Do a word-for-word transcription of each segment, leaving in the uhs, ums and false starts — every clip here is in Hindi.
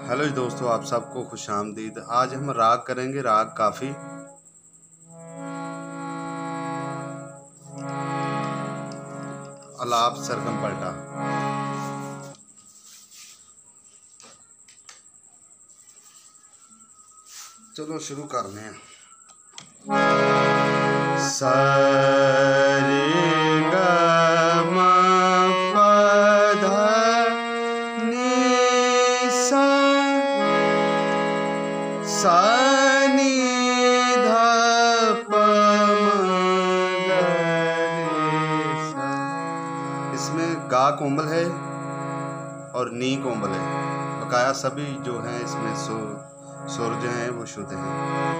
हेलो जी दोस्तों, आप सबको खुश आमदीद। आज हम राग करेंगे, राग काफ़ी। अलाप सरगम पलटा। चलो शुरू करने हैं। सा रे गा मा पा धा नी सा, सा नी धा प म ग रे सा। इसमें गा कोमल है और नी कोमल है। बकाया सभी जो हैं इसमें सो सुर जो हैं वो शुद्ध हैं।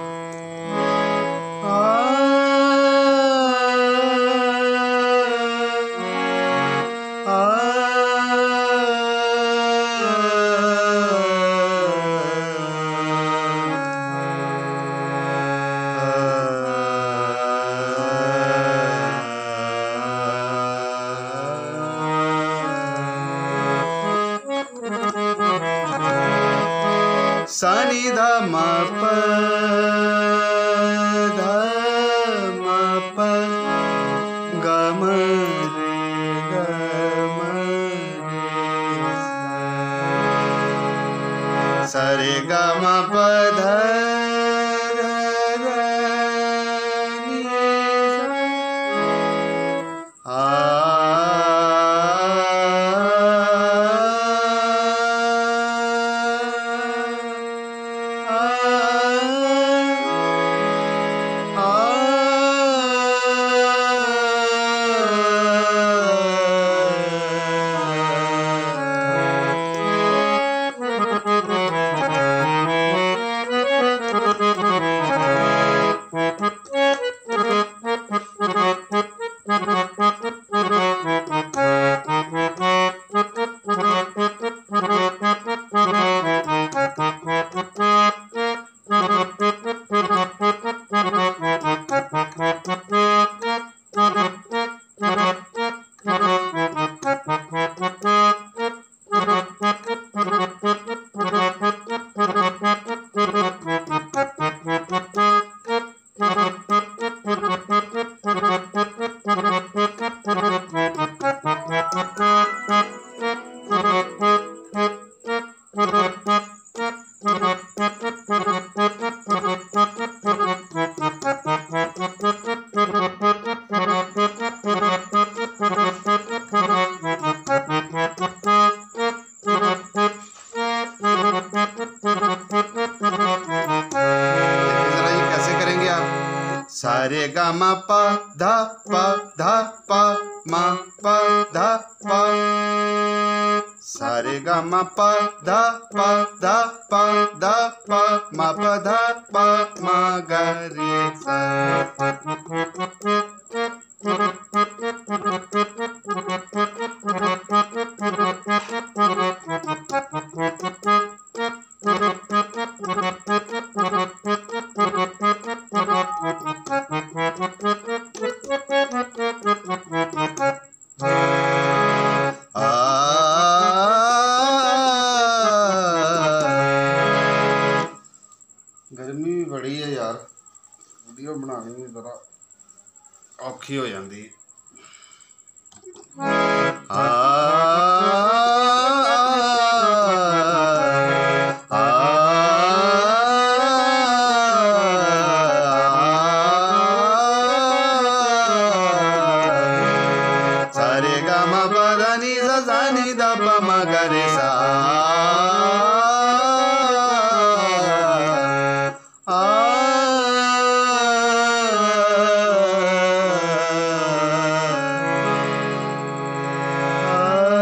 सा नी धा म प धा म प ग म रे ग म रे सा। सा रे ग म प ध ध ध नी सा। सा रे गा मा पा धा पा धा पा मा पा धा पा। सा रे गा मा पा धा पा धा पा धा पा मा पा धा पा मा ग रे सा। गर्मी भी बड़ी है यार, वीडियो बनानी भी जरा औखी हो जाती। सा रे गा मा पा धा नी सा, सा नी धा प म ग रे सा। आ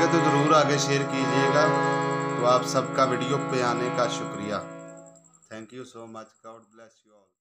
लगे तो ज़रूर आगे शेयर कीजिएगा। तो आप सबका वीडियो पे आने का शुक्रिया। Thank you so much. God bless you all.